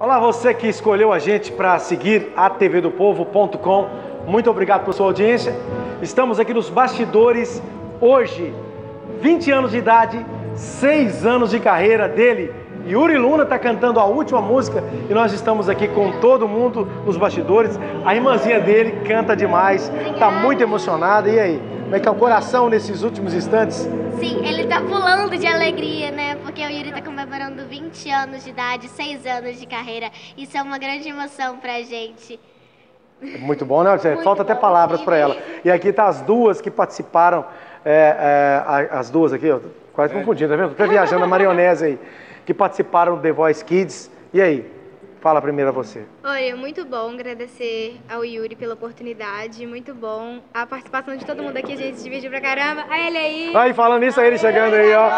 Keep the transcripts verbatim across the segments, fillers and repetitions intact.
Olá, você que escolheu a gente para seguir a T V do Povo ponto com. Muito obrigado pela sua audiência. Estamos aqui nos bastidores hoje, vinte anos de idade, seis anos de carreira dele. Yuri Luna está cantando a última música e nós estamos aqui com todo mundo nos bastidores. A irmãzinha dele canta demais, está muito emocionada. E aí, como é que é o coração nesses últimos instantes? Sim, ele tá pulando de alegria, né? Porque o Yuri tá comemorando vinte anos de idade, seis anos de carreira. Isso é uma grande emoção pra gente. Muito bom, né? Muito Falta até bom, palavras para ela. E aqui tá as duas que participaram, é, é, as duas aqui, ó, quase confundindo, tá vendo? Tô viajando a maionese aí, que participaram do The Voice Kids. E aí? Fala primeiro a você. Olha, muito bom agradecer ao Yuri pela oportunidade, muito bom a participação de todo mundo aqui, a gente se divertiu pra caramba. Aí ele aí. Aí, falando isso, aí ele chegando aí, ó.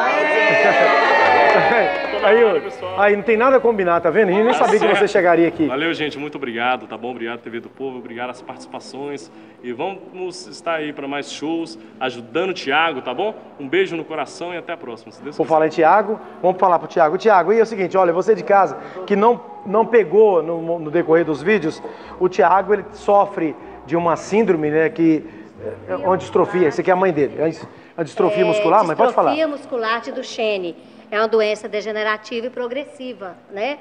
Aí, Yuri, aí não tem nada a combinar, tá vendo? A gente nem sabia que você chegaria aqui. Valeu, gente, muito obrigado, tá bom? Obrigado, T V do Povo, obrigado as participações. E vamos estar aí para mais shows, ajudando o Thiago, tá bom? Um beijo no coração e até a próxima. Se Deus Por falar em Thiago, vamos falar pro Thiago. Thiago, e é o seguinte, olha, você de casa que não, não pegou no, no decorrer dos vídeos, o Thiago, ele sofre de uma síndrome, né, que... É uma distrofia, essa aqui é a mãe dele, é uma distrofia é, muscular, mas pode falar. Distrofia muscular de Duchenne, é uma doença degenerativa e progressiva, né?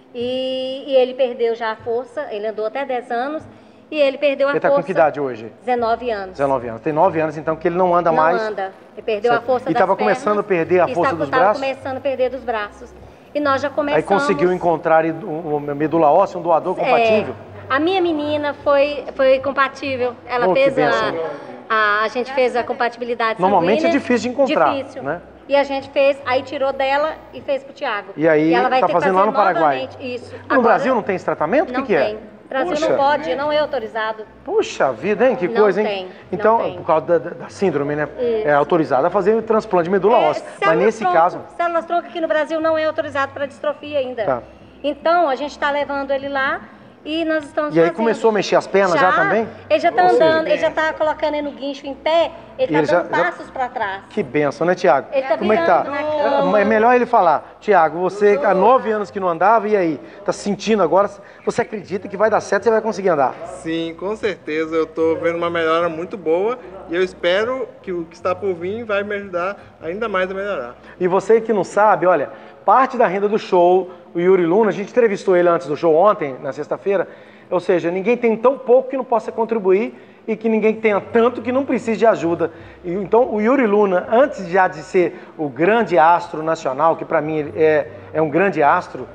E, e ele perdeu já a força, ele andou até dez anos, e ele perdeu a ele força... Ele está com que idade hoje? dezenove anos. dezenove anos. Tem nove anos, então, que ele não anda não mais. Não anda. Ele perdeu certo. a força e das tava pernas. E estava começando a perder a força está, dos braços? Estava começando a perder dos braços. E nós já começamos... Aí conseguiu encontrar uma medula óssea, um doador compatível? É, a minha menina foi, foi compatível. Ela oh, fez a, a... A gente fez a compatibilidade Normalmente sanguínea. é difícil de encontrar, Difícil. né? E a gente fez, aí tirou dela e fez pro Thiago. E aí, e ela vai tá ter fazendo que lá no Paraguai? Isso. No Agora, Brasil não tem esse tratamento? Não O que, que tem. é? O Brasil Puxa. não pode, não é autorizado. Puxa vida, hein? Que não coisa, hein? Tem, então, não tem. por causa da, da síndrome, né? Isso. É autorizada a fazer transplante de medula é, óssea. Mas nesse tronco, caso... Células tronco aqui no Brasil não é autorizado para distrofia ainda. Tá. Então, a gente está levando ele lá e nós estamos E aí fazendo. começou a mexer as pernas já, já também? Ele já está Ou andando, seja, ele já está colocando ele no guincho em pé, ele está dando já, passos para trás. Que benção, né, Thiago? Ele tá Como é que tá? virando na cama. É melhor ele falar. Thiago, você há nove anos que não andava, e aí? Tá sentindo agora? Você acredita que vai dar certo e você vai conseguir andar? Sim, com certeza. Eu tô vendo uma melhora muito boa e eu espero que o que está por vir vai me ajudar ainda mais a melhorar. E você que não sabe, olha, parte da renda do show, o Yuri Luna, a gente entrevistou ele antes do show ontem, na sexta-feira, ou seja, ninguém tem tão pouco que não possa contribuir e que ninguém tenha tanto que não precise de ajuda. Então, o Yuri Luna, antes já de ser o grande astro nacional, que para mim é, é um grande astro,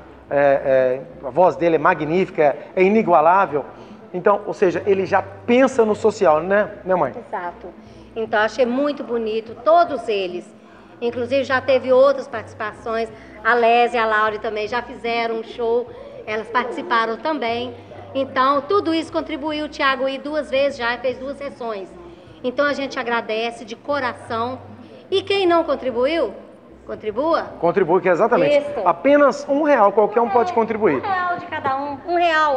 é, é, a voz dele é magnífica, é inigualável. Então, ou seja, ele já pensa no social, né, né mãe? Exato. Então, achei muito bonito, todos eles. Inclusive, já teve outras participações. A Lésia e a Laure também já fizeram um show, elas participaram também. Então, tudo isso contribuiu. O Thiago ir duas vezes já, fez duas sessões. Então, a gente agradece de coração. E quem não contribuiu, contribua. Contribui, que é exatamente. Isso. Apenas um real, qualquer um é, pode contribuir. Um real de cada um, um real.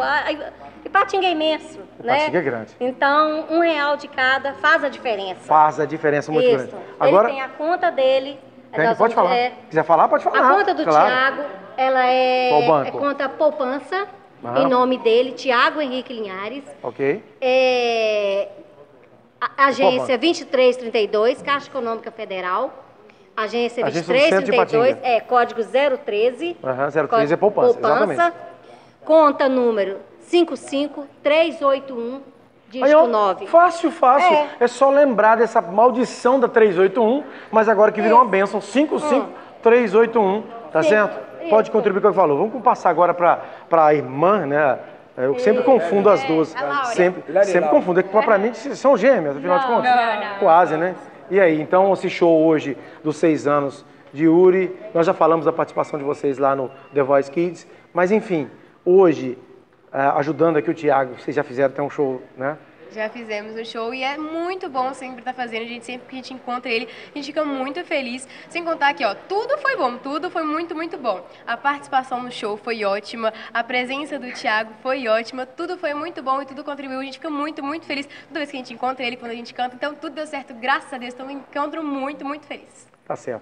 E Patinga é imenso, né? Patinga é grande. Então, um real de cada faz a diferença. Faz a diferença muito isso. grande. Agora, ele tem a conta dele. Tem, pode falar. É, quiser falar, pode falar. A conta do claro. Thiago, ela é, Qual banco? é conta poupança. Uhum. Em nome dele, Thiago Henrique Linhares. Ok. É, a, agência vinte e três trinta e dois, Caixa Econômica Federal. Agência vinte e três trinta e dois, é código zero treze. Uhum, zero treze é poupança, poupança. Exatamente. Conta número cinco cinco três oito um, dígito Aí, nove. Fácil, fácil. É. é só lembrar dessa maldição da trezentos e oitenta e um, mas agora que virou é. uma bênção. cinco cinco três oito um, tá Sim. certo? Pode contribuir com o que falou. Vamos passar agora para a irmã, né? Eu sempre confundo as duas. Sempre, sempre confundo. É que para mim são gêmeas, afinal de contas. Não, não. Quase, né? E aí, então, esse show hoje dos seis anos de Yuri, nós já falamos da participação de vocês lá no The Voice Kids, mas enfim, hoje, ajudando aqui o Thiago, vocês já fizeram até um show, né? Já fizemos o show e é muito bom sempre estar fazendo, a gente sempre que a gente encontra ele, a gente fica muito feliz, sem contar que, ó, tudo foi bom, tudo foi muito, muito bom. A participação no show foi ótima, a presença do Thiago foi ótima, tudo foi muito bom e tudo contribuiu, a gente fica muito, muito feliz toda vez que a gente encontra ele, quando a gente canta, então tudo deu certo, graças a Deus, então eu me encontro muito, muito feliz. Tá certo.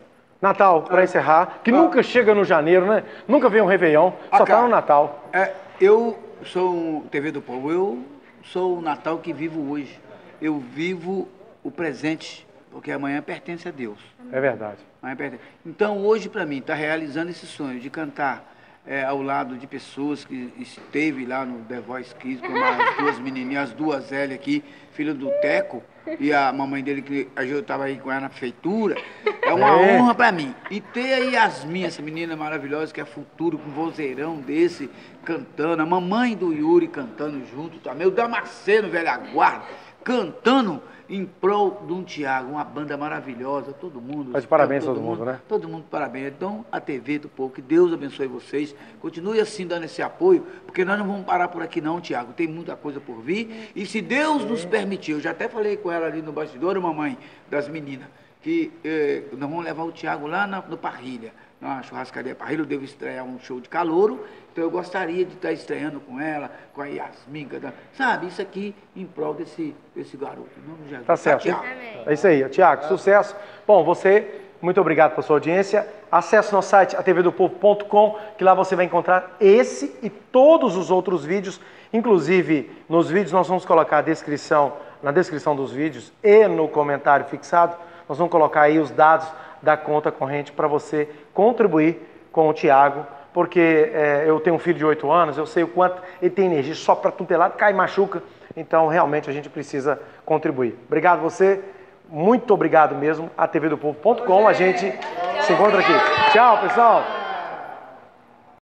Natal, para encerrar, que nunca chega no janeiro, né? Nunca vem um Réveillon, só tá no Natal. É, eu sou um T V do Povo, eu sou o Natal que vivo hoje. Eu vivo o presente, porque amanhã pertence a Deus. É verdade. Amanhã pertence. Então, hoje, para mim, está realizando esse sonho de cantar é, ao lado de pessoas que esteve lá no The Voice Kids, como as duas menininhas, as duas L aqui, filho do Teco, e a mamãe dele que eu estava aí com ela na prefeitura. É uma É. honra para mim. E ter a Yasmin, essa menina maravilhosa que é futuro, com um vozeirão desse, cantando. A mamãe do Yuri cantando junto também. O Damasceno, velha guarda, cantando em prol de um Tiago, uma banda maravilhosa, todo mundo. Mas parabéns a todo mundo, né? Todo mundo, parabéns. Então, a T V do Povo, que Deus abençoe vocês. Continue assim dando esse apoio, porque nós não vamos parar por aqui não, Tiago. Tem muita coisa por vir. E se Deus nos permitir, eu já até falei com ela ali no bastidor, mamãe, das meninas, que eh, nós vamos levar o Tiago lá na, no Parrilha, na churrascaria Parrilha. Eu devo estrear um show de calouro, então eu gostaria de estar estreando com ela, com a Yasmin, sabe? Isso aqui em prol desse, desse garoto. Em nome de Jesus. Tá certo. Tiago. É isso aí. Tiago, sucesso. Bom, você, muito obrigado pela sua audiência. Acesse nosso site a t v do povo ponto com, que lá você vai encontrar esse e todos os outros vídeos. Inclusive, nos vídeos nós vamos colocar a descrição, na descrição dos vídeos e no comentário fixado, nós vamos colocar aí os dados da conta corrente para você contribuir com o Tiago, porque é, eu tenho um filho de oito anos, eu sei o quanto ele tem energia, só para tudo lado, cai e machuca, então realmente a gente precisa contribuir. Obrigado você, muito obrigado mesmo, a t v do povo ponto com, a gente se encontra aqui. Tchau, pessoal!